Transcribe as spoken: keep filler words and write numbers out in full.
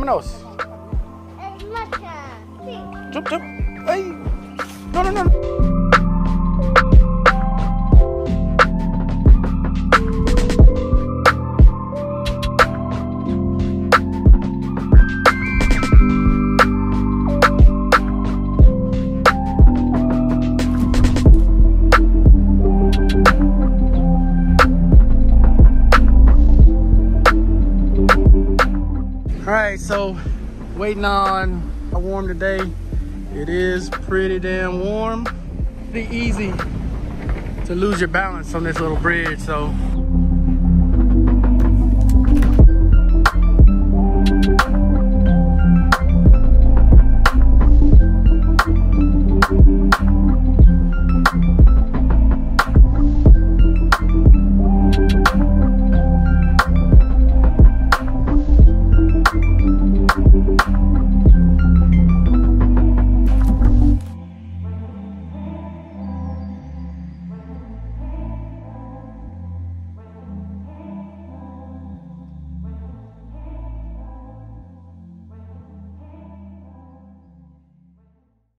Vámonos. Jump, jump. Ay. No, no, no. All right, so waiting on a warm today. It is pretty damn warm. Pretty easy to lose your balance on this little bridge, so